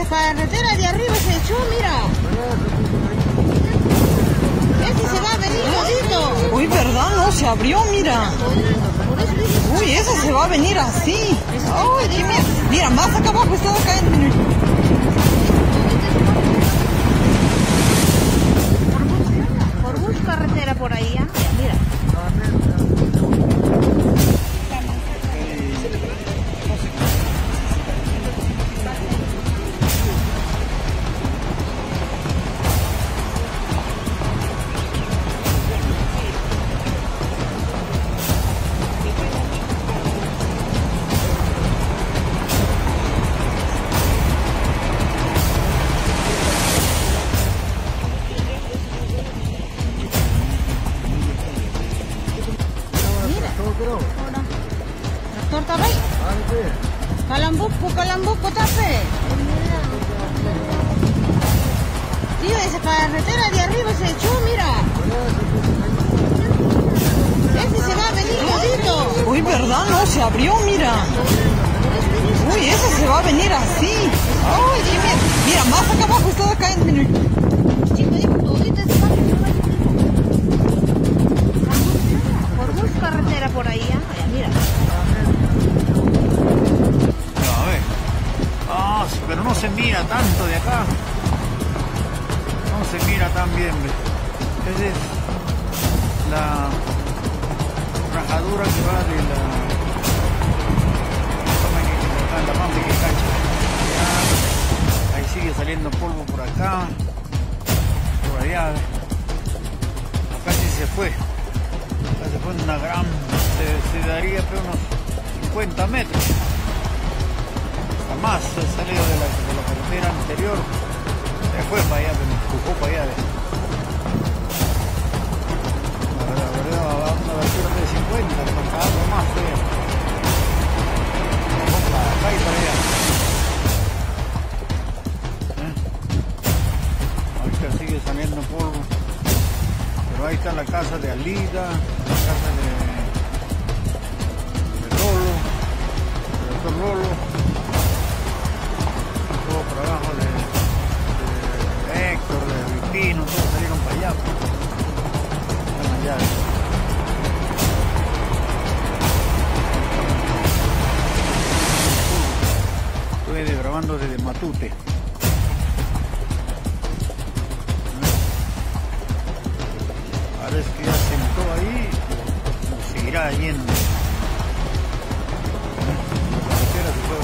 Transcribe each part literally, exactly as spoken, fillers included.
esa carretera de arriba se echó, mira. Ese se va a venir, Josito. Uy, ¿verdad? No, se abrió, mira. Uy, ese se va a venir así. Ay, qué miedo. Mira, más acá abajo está cayendo. Por bus carretera por ahí, ¿eh? Mira. Tractor tabay. Kalambuk po, kalambuk po tape. Tío, esa carretera de arriba se echó, mira. Ese se va a venir, Josito. Uy, ¿verdad? No, se abrió, mira. Uy, ese se va a venir así. Ay, qué miedo. Mira, más acá abajo está cayendo. Por bus carretera por ahí, ¿eh? Mira. A ver. Ah, pero no se mira tanto de acá. No se mira tan bien, ¿ves? Esa es la rajadura que va de la... la pampa que cancha. Ya, ahí sigue saliendo polvo por acá. Por allá, ¿ves? Acá sí se fue. Acá se fue una gran... Se, se daría pero unos cincuenta metros. Jamás he salido de la, de la carretera anterior. Se fue para allá, me empujó para allá. La verdad, la verdad, a una altura de cincuenta, para acá algo más feo. Para acá y para allá. ¿Eh? Ahorita sigue saliendo polvo. Pero ahí está la casa de Alida, la casa de, de Lolo, del doctor Lolo. Por abajo de, de Héctor, de Vipino, todos salieron para allá. Están allá. Estoy grabando desde Matute. Parece que ya sentó ahí, o seguirá yendo. La carretera se fue.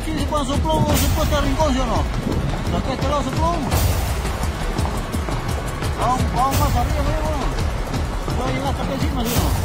cuchillo se puede soplón o se puede estar rincón, ¿sí o no? Acá a este lado soplón. Vamos, vamos más arriba, amigo. Voy a llegar hasta acá encima, ¿sí o no?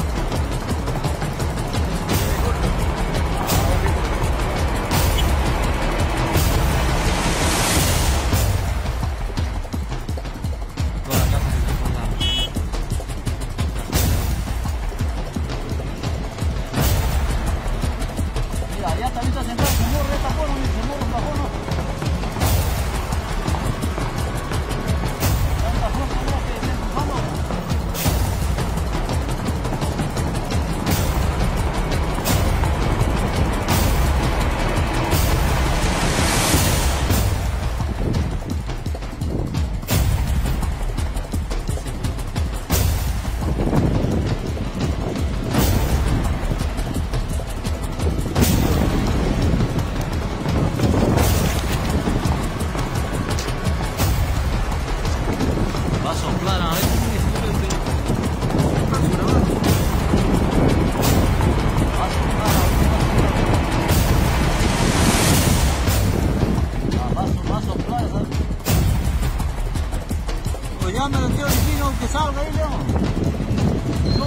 Ya me metió el vino que salga ahí, León. No,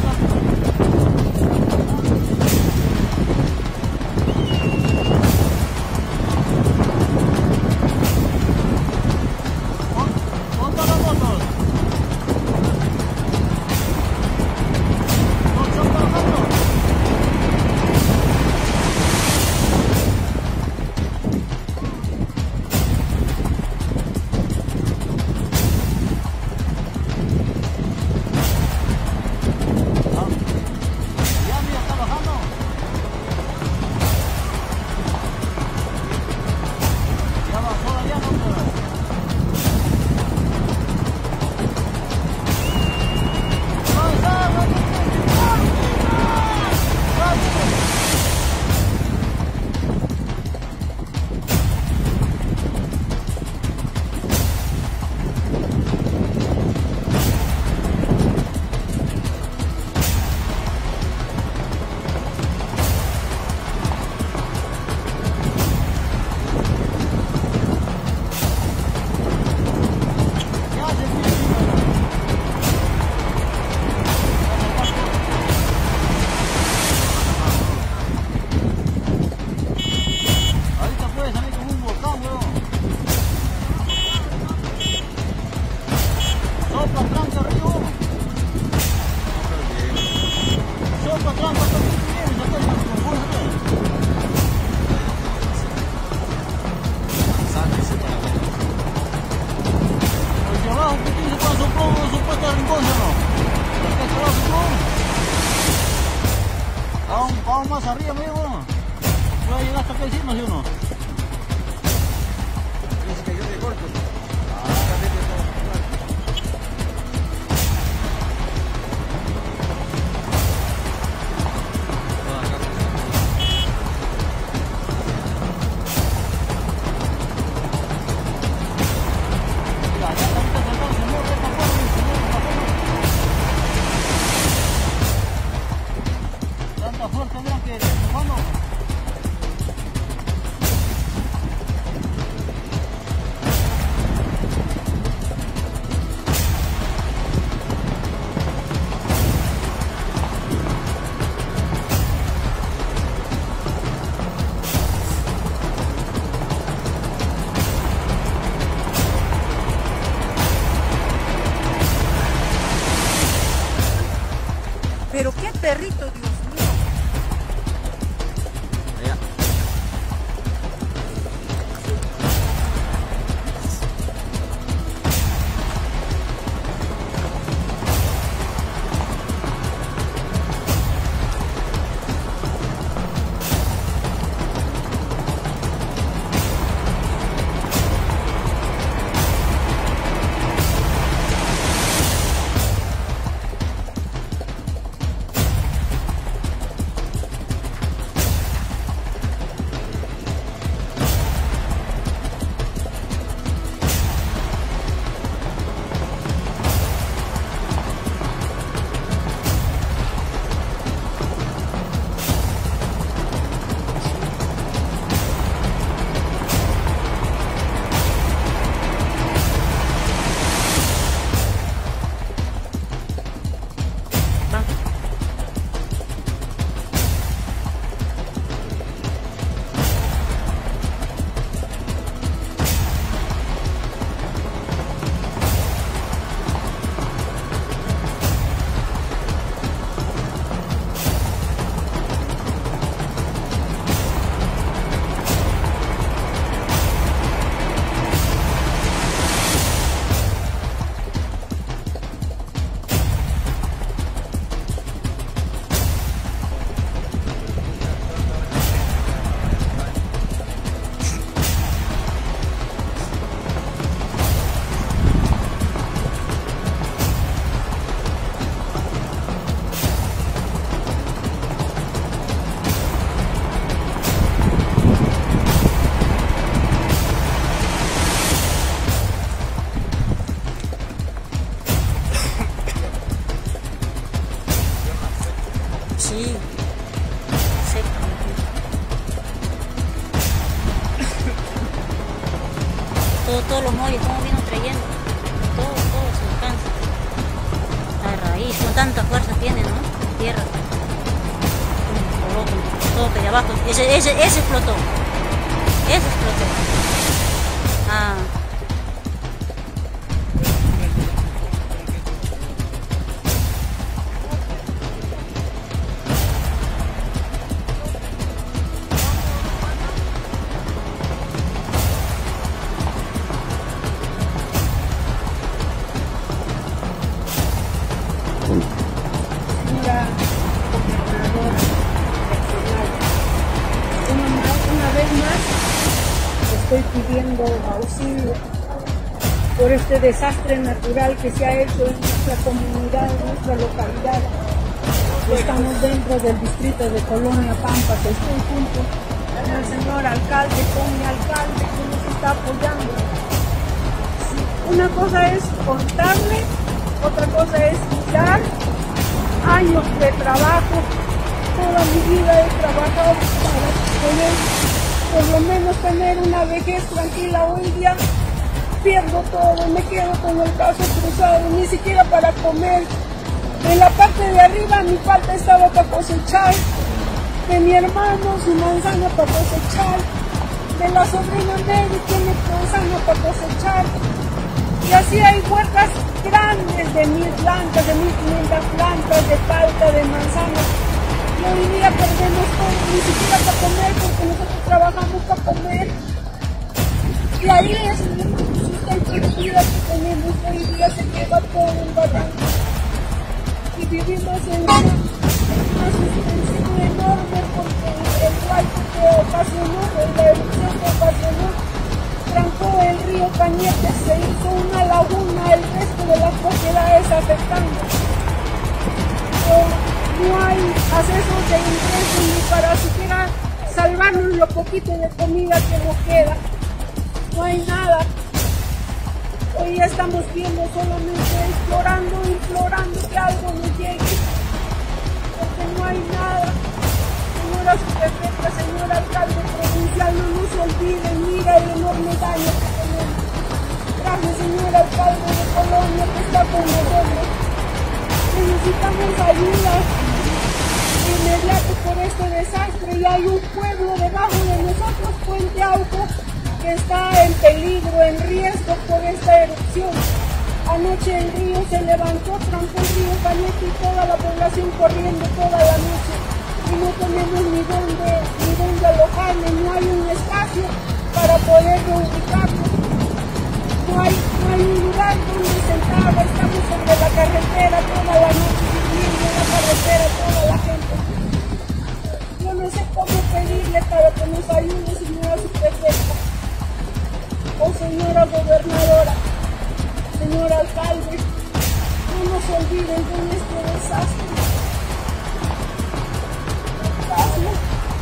¿dónde están las motos? ¿No están trabajando? Vamos más arriba, amigo. Voy a llegar hasta acá encima, ¿sí o no? Dice que yo te corto. Todo, todos los molles, como vino trayendo. Todo, todo se alcanza. La raíz, con tanta fuerza tiene, ¿no? La tierra. Todo para allá abajo. Ese, ese, ese explotó. Ese explotó. Ah. Señora gobernadora regional, una, una vez más estoy pidiendo auxilio por este desastre natural que se ha hecho en nuestra comunidad, en nuestra localidad. Estamos dentro del distrito de Colonia Pampas. Estoy junto con el señor alcalde, con mi alcalde que nos está apoyando. Una cosa es contarle, otra cosa es mirar. Años de trabajo, toda mi vida he trabajado para poder por lo menos tener una vejez tranquila. Hoy día pierdo todo, me quedo con el brazo cruzado, ni siquiera para comer. En la parte de arriba mi falta estaba para cosechar, de mi hermano su manzana para cosechar, de la sobrina Mary tiene manzana para cosechar. Y así hay huertas grandes de mil plantas, de mil quinientas plantas, de palta, de manzana. Y hoy día perdemos todo, ni siquiera para comer, porque nosotros trabajamos para comer. Y ahí es la sustentabilidad que tenemos. Hoy día se lleva todo el barranco. Y vivimos en una, una suspensión enorme porque el huaico que ocasionó, la erupción que ocasionó, trancó el río Cañete, se hizo una laguna, el resto de las propiedades afectando. Eh, no hay accesos de ingresos ni para siquiera salvarnos lo poquito de comida que nos queda. No hay nada. Hoy estamos viendo solamente explorando, implorando que algo nos llegue, porque no hay nada. Señora subprefecta, señor alcalde provincial, no nos olviden, mira el enorme daño que tenemos. Gracias, señor alcalde de Colonia, que está con nosotros. Necesitamos ayuda inmediata por este desastre y hay un pueblo debajo de nosotros, Puente Alto, que está en peligro, en riesgo por esta erupción. Anoche el río se levantó, trancó el río Cañete y toda la población corriendo toda la noche. Y no tenemos ni dónde, ni dónde alojarnos, no hay un espacio para poder ubicarnos. No hay, no hay un lugar donde sentar, estamos sobre la carretera toda la noche, viviendo en la carretera toda la gente. Yo no sé cómo pedirle para que nos ayude, señora subprefecta, o señora gobernadora, señor alcalde, no nos olviden de este desastre. Gracias.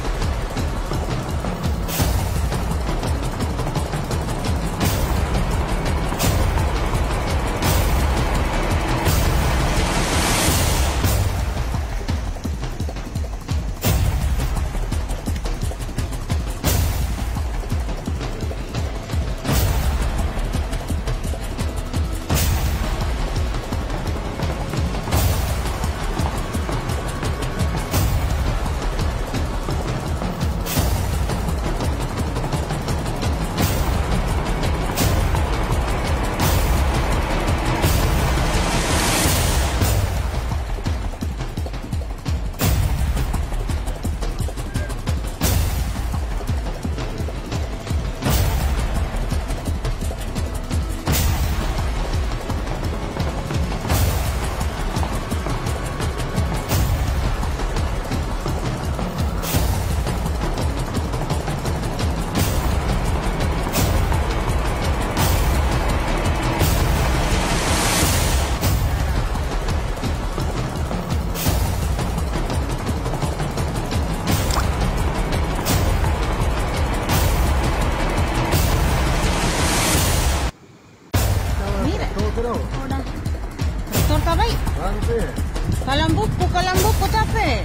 Torta baik. Kalambuco, Kalambuco, tape.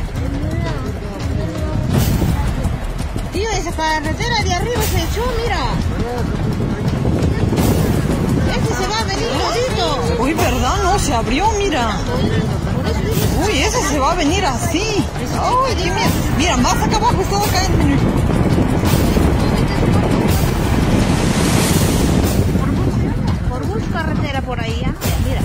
Tío, esa carretera de arriba se echó, mira. se abrió, mira. Uy, ese se va a venir así. Uy, mira, mira, más acá abajo está acá. Por bus carretera por ahí, ¿eh? Mira.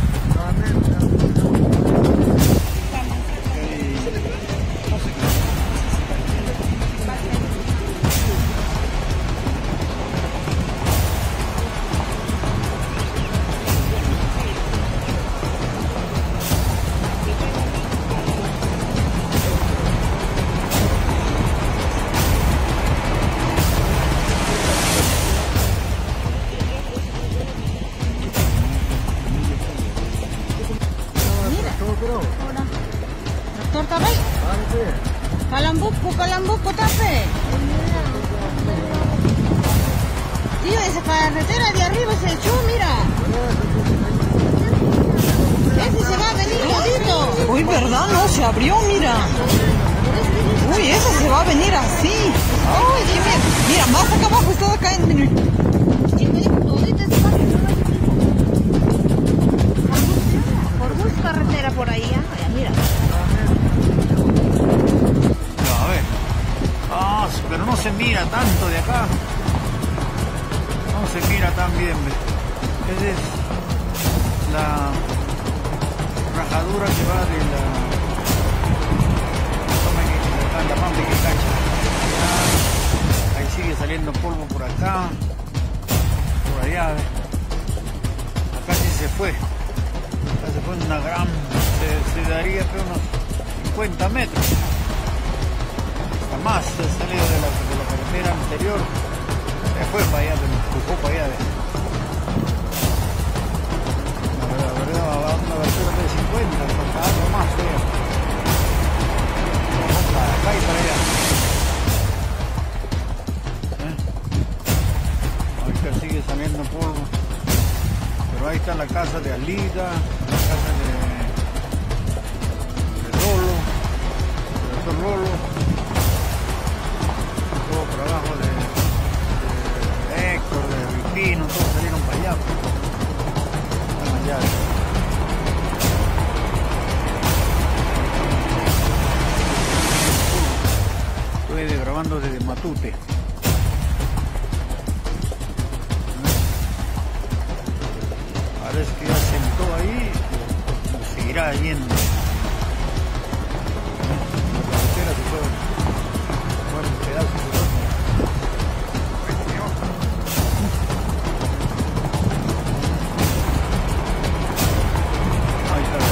Tractor tape. Calambuco, calambuco tape. Tío, esa carretera de arriba se echó, mira. Ese se va a venir, jodito. Uy, ¿verdad? No, se abrió, mira. Uy, ese se va a venir así. Uy, mira, mira, más acá abajo está acá. Por bus carretera por ahí, ¿eh? Mira. No, a ver. Ah, pero no se mira tanto de acá. No se mira tan bien, ¿ves? Esa es la rajadura que va de la... Acá en la pampa que cancha. Ahí sigue saliendo polvo por acá. Por allá, ¿ves? Acá sí se fue. Acá se fue una gran... Se, se daría que unos cincuenta metros. Hasta más se ha salido de la, de la carretera anterior. Se fue para allá, me empujó para allá. ¿ves? La verdad, la verdad, va a una altura de cincuenta, hasta algo más feo. Para acá y para allá. ¿Eh? Ahorita sigue saliendo polvo. Pero ahí está la casa de Alida, la casa de, de Rolo, del doctor Rolo, todo por abajo de, de Héctor, de Ripino, todos salieron para allá. Están allá. Estoy grabando desde Matute. Parece que ya sentó ahí, o seguirá yendo. La carretera se fue, bueno, pedazos de ropa. Ahí está.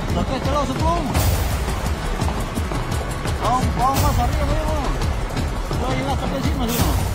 ¿De este lado se pone? Vamos, vamos más arriba, amigo. Voy a llegar hasta acá encima, ¿sí o no?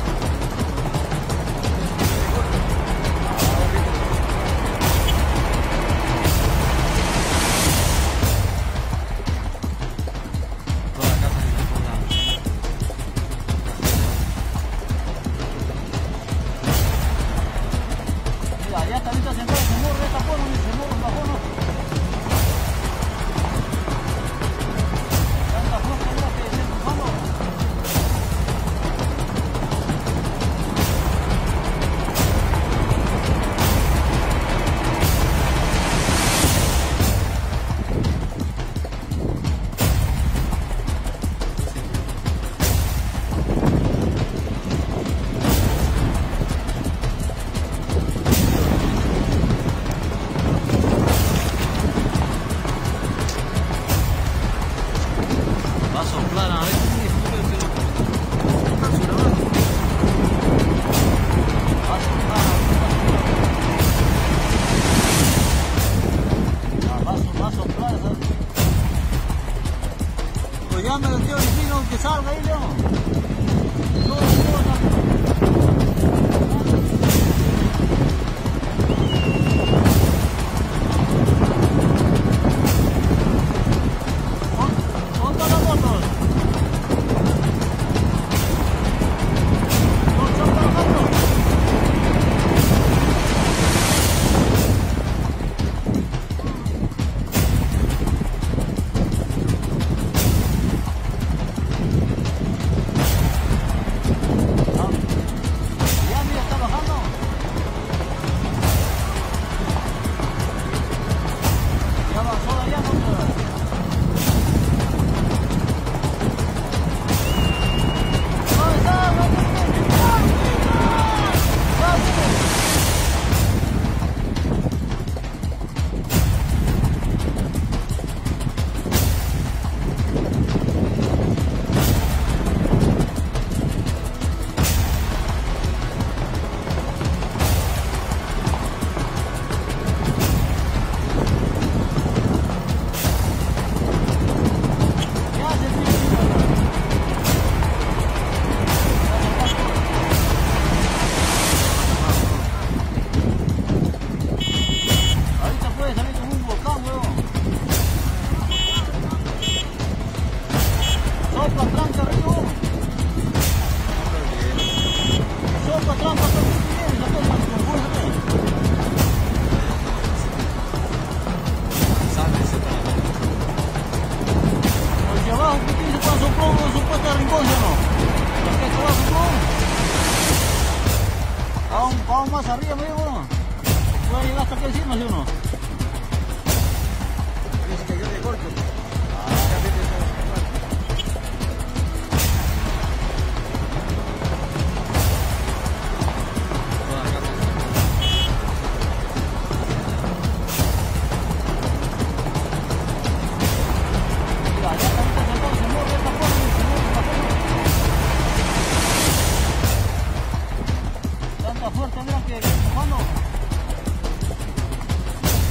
Vamos más arriba, amigo. Voy a llegar hasta acá encima, ¿sí o no? Dice que yo de corto. Ah, ya vete eso. Mira, ya está sentado, se mueve esta forma, se mueve esta forma. Tanta fuerte, mira que, hermano.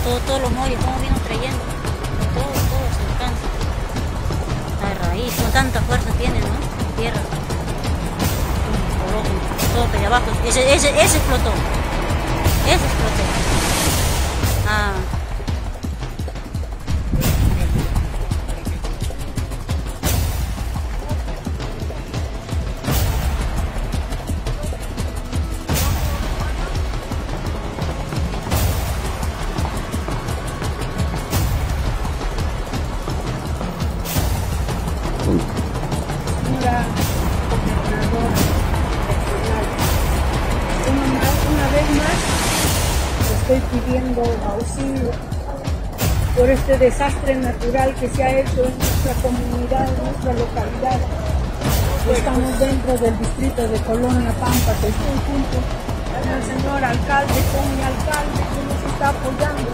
Todo, todos los muelles, como vino trayendo. Todo, todo se alcanza. La raíz, con tanta fuerza tiene, ¿no? Tierra. Todo que de abajo. Ese, ese, ese explotó. Ese explotó. Ah. Señora gobernadora regional, una, más, una vez más estoy pidiendo auxilio por este desastre natural que se ha hecho en nuestra comunidad, en nuestra localidad. Estamos dentro del distrito de Colonia Pampas, estoy junto con el señor alcalde, con mi alcalde que nos está apoyando.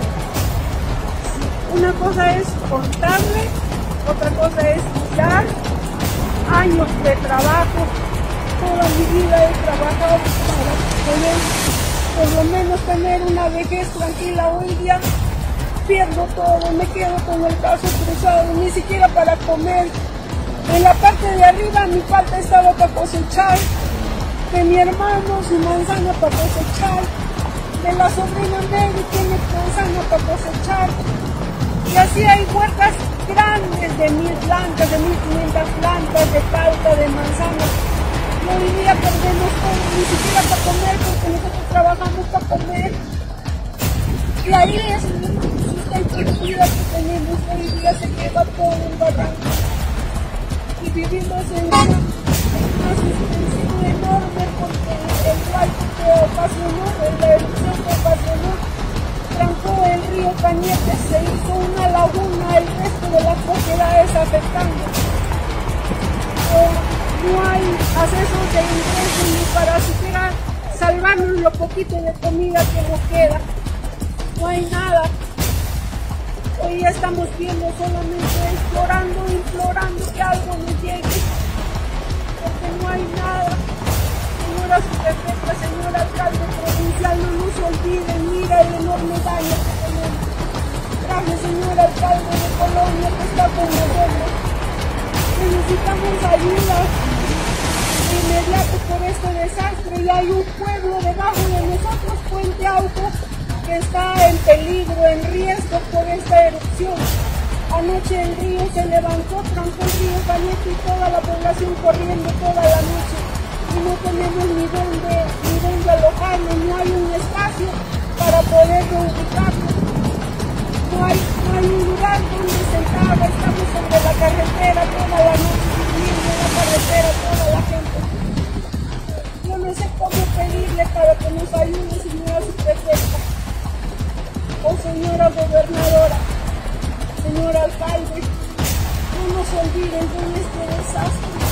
Una cosa es contarle, otra cosa es luchar. Años de trabajo, toda mi vida he trabajado para poder por lo menos tener una vejez tranquila. Hoy día pierdo todo, me quedo con el brazo cruzado, ni siquiera para comer. En la parte de arriba mi parte estaba para cosechar, de mi hermano su manzana para cosechar, de la sobrina Mary tiene manzana para cosechar, y así hay huertas grandes de mil plantas, de mil quinientas plantas, de palta, de manzana. Y hoy día perdemos todo, ni siquiera para comer, porque nosotros trabajamos para comer. Y ahí es la infraestructura que tenemos, hoy día se lleva todo el barranco. Y vivimos en una, una suspensión enorme porque el huaico que ocasionó, la erupción que ocasionó, trancó el río Cañete, se hizo una laguna, el resto de las propiedades afectando. Eh, no hay accesos de ingresos ni para siquiera salvarnos lo poquito de comida que nos queda. No hay nada. Hoy estamos viendo solamente explorando, implorando que algo nos llegue, porque no hay nada. Señora subprefecta, señor alcalde provincial, no nos olviden, mira el enorme daño que tenemos. Gracias, señor alcalde de Colonia, que está con nosotros. Necesitamos ayuda de inmediato por este desastre, y hay un pueblo debajo de nosotros, Puente Alto, que está en peligro, en riesgo por esta erupción. Anoche el río se levantó, trancó el río Cañete y toda la población corriendo toda la noche. Y no tenemos ni dónde, ni dónde alojarnos, no hay un espacio para poder reubicarnos. No hay, no hay un lugar donde sentar, estamos sobre la carretera toda la noche, viviendo en la carretera toda la gente. Yo no sé cómo pedirle para que nos ayude, señora subprefecta, o señora gobernadora, señor alcalde, no nos olviden de este desastre.